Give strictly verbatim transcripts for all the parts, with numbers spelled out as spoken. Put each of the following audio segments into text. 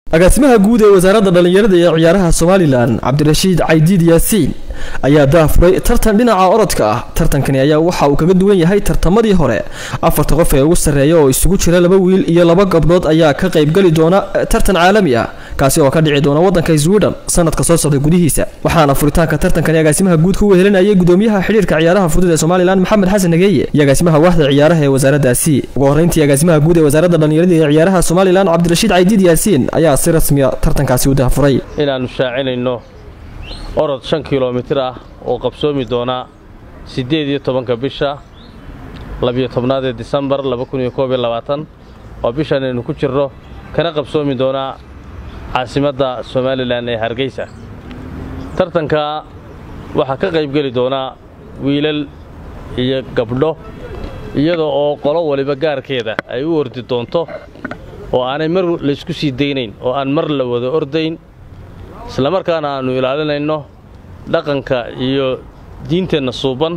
agaasimaha guud ee wasaaradda dhalinyarada iyo ciyaaraha Soomaaliland Cabdirashiid Caydiid Yaasiin ayaa daafuray tartan dhinaca orodka ah. Tartankani ayaa waxa uu kaga duwan yahay tartamadii hore. Afarta qof ee ugu sareeya oo isugu jira laba wiil iyo laba gabdhood ayaa ka qayb gali doona tartan caalami ah kaasi oo ka dhici doona wadanka Sweden sanadka soo socda gudihiisa. Waxaana furitaanka tartankani agaasimaha guud ku wehelinayay gudoomiyaha xiriirka ciyaaraha fudud ee Soomaaliland Maxamed Xasan Nageeye iyo agaasimaha waaxda ciyaaraha ee wasaaraddaasi. Ugu horeyntii agaasimaha guud ee wasaaradda dhalinyarada iyo ciyaaraha Soomaaliland Cabdirashiid Caydiid Yaasiin ayaa si rasmi ah tartankaasi u daafuray. Inaanu shaacinayno orod shan kiiloomitir ah oo qabsoomi doona siddeed iyo tobanka bisha labiyo tobnaad ee December laba kun iyo koob iyo labaatan oo bishan aynu ku jirro kana qabsoomi doona caasimadda Soomaaliland ee Hargeysa. Tartanka waxa ka qayb gali doona wiilal iyo gabdho iyadoo oo qolo waliba gaarkeeda ay u ordi doonto oo aanay mar la isku sii deynayn oo aan mar la wada ordayn isla markaana aanu ilaalinayno dhaqanka iyo diinteena suuban.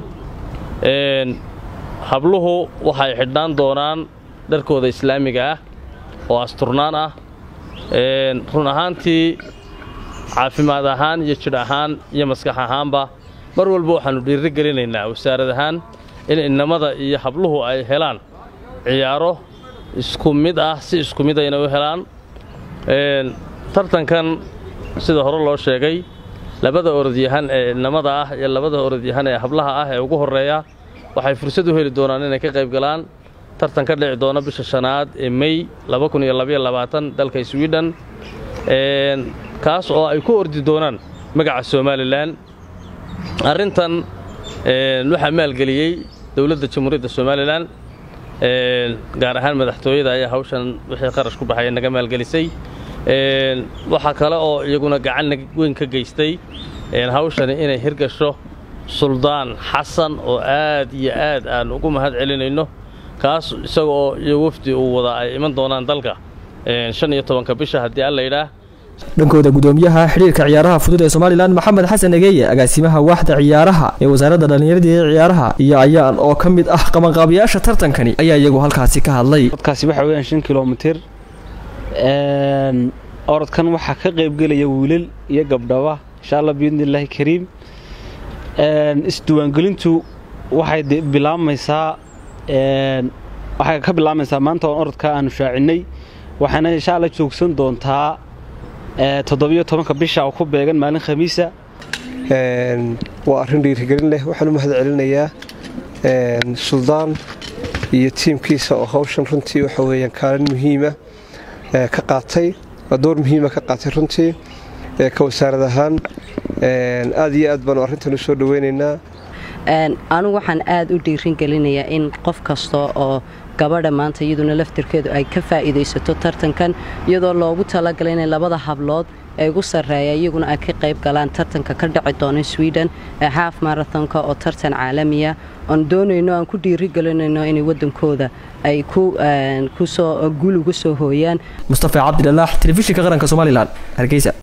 een habluhu waxay xidhnaan doonaan dharkooda islaamiga ah oo asturnaan ah. een run ahaantii caafimaad ahaan iyo jidh ahaan iyo maskax ahaanba mar walba waxaanu dhiiri gelinaynaa wasaarad ahaan in inamada iyo habluhu ay helaan ciyaaro isku mid ah si isku mid ah inay u helaan. een tartankan sida hore loo sheegay labada orodyahan ee inamada ah iyo labada orodyahan ee hablaha ah ee ugu horeeya waxay fursad u heli doonaan inay ka qayb galaan tartan ka dhici doona bisha shanaad ee May laba kun iyo laba iyo labaatan dalka Sweden. een kaas oo ay ku ordi doonaan magaca Soomaaliland. arrintan een waxa maalgeliyay dawladda Jamhuuriyadda Soomaaliland een gaar ahaan madaxtooyada ayaa hawshan wixii qarash ku baxay naga maalgelisay. een waxa kale oo iyaguna gacan weyn ka geystay een hawshan inay hirgasho Suldaan Xasan oo aad iyo aad aan ugu mahad celinayno kaas isagoo iyo wafdi uu wada ay iman doonaan dalka een shan iyo tobanka bisha hadii alla yiraahdo. dhankooda gudoomiyaha xiriirka ciyaaraha fudud ee Soomaaliland Maxamed Xasan Nageeye agaasimaha waaxda ciyaaraha ee wasaaradda dhalinyarada iyo ciyaaraha iyo ayaan oo kamid ah qabanqaabiyaasha tartankani ayaa iyagu halkaasi ka hadlay. dadkaasi waxa weeyaan shan kiiloomitir. een orodkan waxa ka qayb galaya wiilal iyo gabdhawa insha Allah biidnillaahi kariim. een isdiiwaangelintu waxay bilaamaysaa een waxay ka bilaamaysaa maanta oo orodka aanu shaacinay waxaana insha Allah joogsan doontaa ee toddoba iyo tobanka bisha oo ku beegan maalin Khamiisa. een waa arrin dhiirigelin leh. waxaan u mahad celinayaa een Suldaan iyo tiimkiisa oo hawshan runtii waxa weeyaan kaalin muhiim ah ee ka qaatay door muhiim ah ka qaatay runtii ee ka wasaarad ahaan. een aad iyo aad baan arrintan u soo dhaweynaynaa. een anu waxaan aad u dhiirin gelinayaa in qof kasto oo gabadha maanta iyaduna laftirkeedu ay ka faa'iideysato tartankan iyadoo loogu talagalay in labada hablood ay ugu sareeyay iyaguna ay ka qayb galaan tartanka ka dhici doona Sweden ee half marathonka oo tartan caalami ah oo doonayno aan ku dhiiri gelinayno in wadankooda ay ku ku soo guul ugu soo hooyaan. Mustafa Cabdillaah, telefishinka qaranka Soomaaliland, Hargeysa.